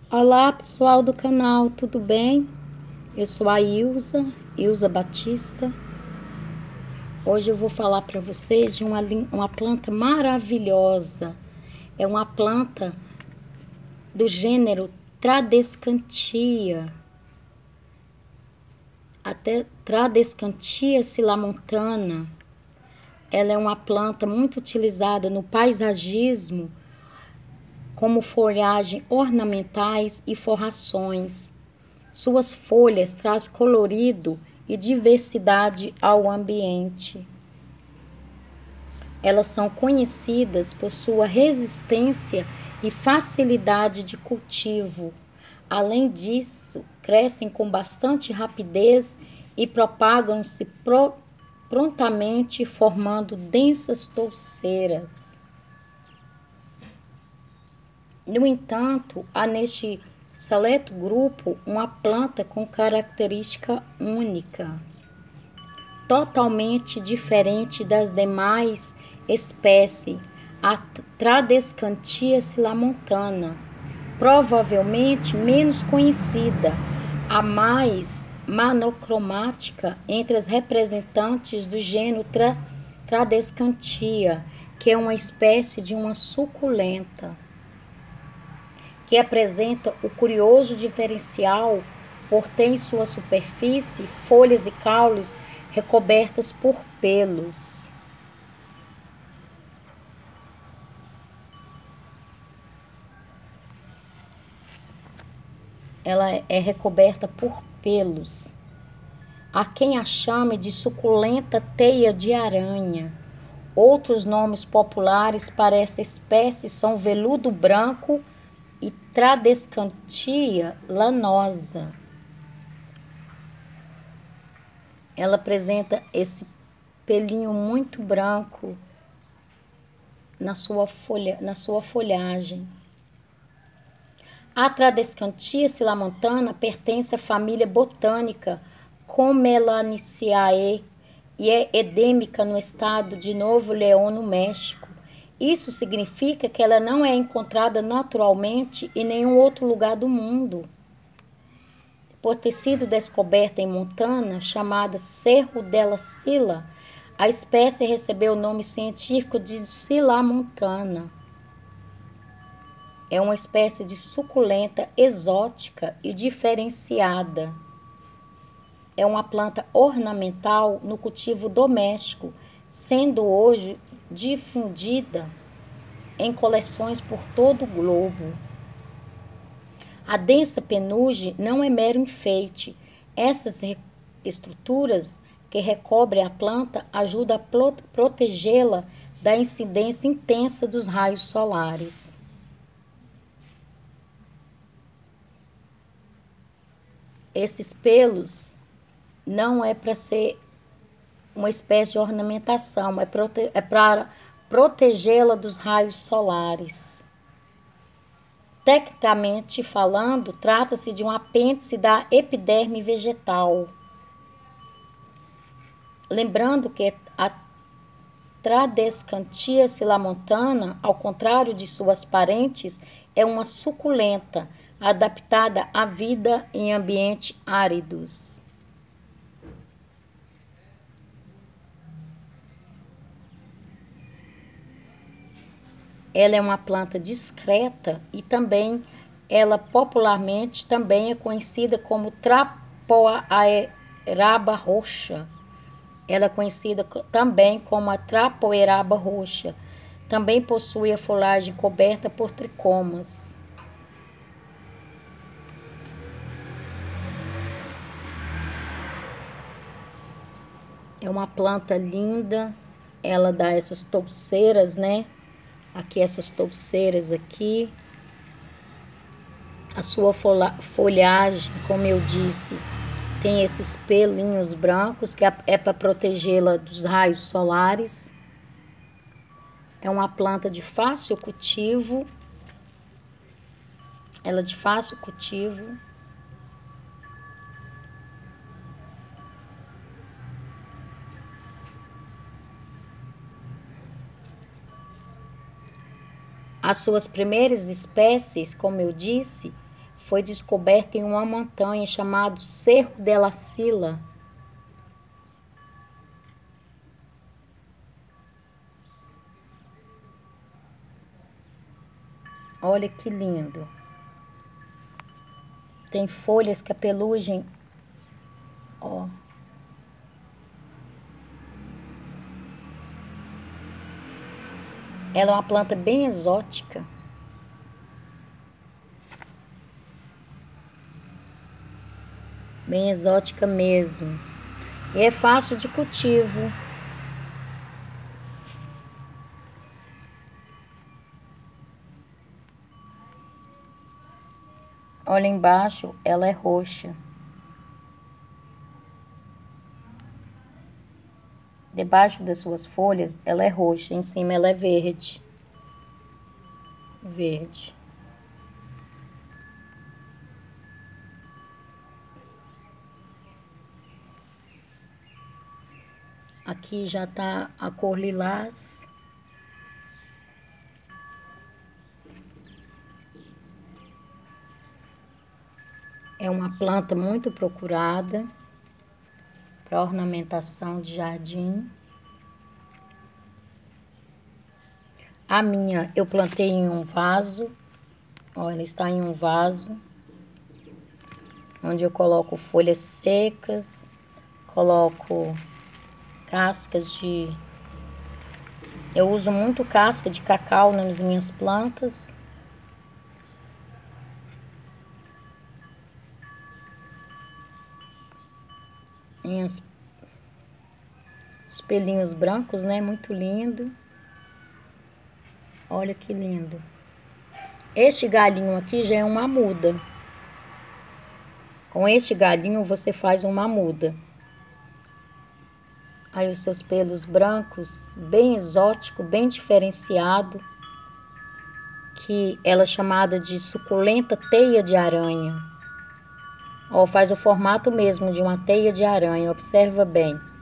Olá, pessoal do canal, tudo bem? Eu sou a Ilza Batista. Hoje eu vou falar para vocês de uma planta maravilhosa. É uma planta do gênero Tradescantia. Até Tradescantia silamontana. Ela é uma planta muito utilizada no paisagismo como folhagem ornamentais e forrações. Suas folhas trazem colorido e diversidade ao ambiente. Elas são conhecidas por sua resistência e facilidade de cultivo. Além disso, crescem com bastante rapidez e propagam-se prontamente, formando densas touceiras. No entanto, há neste seleto grupo uma planta com característica única, totalmente diferente das demais espécies, a Tradescantia silamontana, provavelmente menos conhecida, a mais monocromática entre as representantes do gênero Tradescantia, que é uma espécie de uma suculenta, que apresenta o curioso diferencial por ter em sua superfície folhas e caules recobertas por pelos. Ela é recoberta por pelos. Há quem a chame de suculenta teia de aranha. Outros nomes populares para essa espécie são veludo branco e Tradescantia lanosa. Ela apresenta esse pelinho muito branco na sua folhagem. A Tradescantia silamontana pertence à família botânica Commelaniaceae e é endêmica no estado de Novo León, no México. Isso significa que ela não é encontrada naturalmente em nenhum outro lugar do mundo. Por ter sido descoberta em Montana, chamada Cerro della Silla, a espécie recebeu o nome científico de silamontana. É uma espécie de suculenta exótica e diferenciada. É uma planta ornamental no cultivo doméstico, sendo hoje difundida em coleções por todo o globo. A densa penugem não é mero enfeite. Essas estruturas que recobrem a planta ajudam a protegê-la da incidência intensa dos raios solares. Esses pelos não é para ser uma espécie de ornamentação, é para protegê-la dos raios solares. Tecnicamente falando, trata-se de um apêndice da epiderme vegetal. Lembrando que a Tradescantia silamontana, ao contrário de suas parentes, é uma suculenta, adaptada à vida em ambientes áridos. Ela é uma planta discreta e também ela popularmente também é conhecida como trapoeraba roxa. Ela é conhecida também como a trapoeraba roxa. Também possui a folhagem coberta por tricomas. É uma planta linda. Ela dá essas touceiras, né? Aqui essas touceiras aqui. A sua folhagem, como eu disse, tem esses pelinhos brancos que é para protegê-la dos raios solares. É uma planta de fácil cultivo. Ela é de fácil cultivo. As suas primeiras espécies, como eu disse, foi descoberta em uma montanha chamada Cerro de la Silla. Olha que lindo. Tem folhas que a pelugem, ó. Ela é uma planta bem exótica. Bem exótica mesmo. E é fácil de cultivo. Olha embaixo, ela é roxa. Debaixo das suas folhas, ela é roxa. Em cima, ela é verde. Verde. Aqui já tá a cor lilás. É uma planta muito procurada para ornamentação de jardim. A minha eu plantei em um vaso. Ó, ela está em um vaso, onde eu coloco folhas secas, coloco cascas de... Eu uso muito casca de cacau nas minhas plantas. Os pelinhos brancos, né? Muito lindo. Olha que lindo. Este galinho aqui já é uma muda. Com este galinho você faz uma muda. Aí os seus pelos brancos, bem exótico, bem diferenciado. Que ela é chamada de suculenta teia de aranha. Ó, faz o formato mesmo de uma teia de aranha, observa bem.